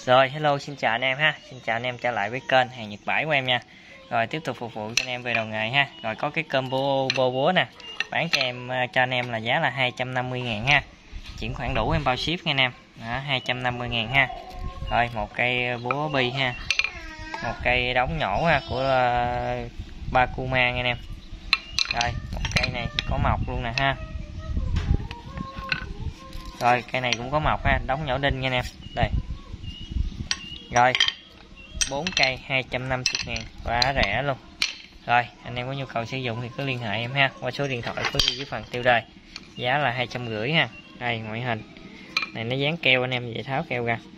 Rồi hello, xin chào anh em ha. Xin chào anh em trở lại với kênh hàng Nhật Bãi của em nha. Rồi tiếp tục phục vụ cho anh em về đầu ngày ha. Rồi có cái combo bô búa nè, bán cho anh em là giá là 250.000 ha. Chuyển khoản đủ em bao ship nha anh em. Đó, 250.000 ha. Rồi một cây búa bi ha. Một cây đóng nhổ ha của Bakuma nha anh em. Rồi một cây này có mọc luôn nè ha. Rồi cây này cũng có mọc ha, đóng nhổ đinh nha anh em. Đây. Rồi 4 cây 250.000, quá rẻ luôn. Rồi anh em có nhu cầu sử dụng thì cứ liên hệ em ha qua số điện thoại có ghi dưới phần tiêu đề. Giá là 250 ha. Đây ngoại hình này, nó dán keo anh em, vậy tháo keo ra.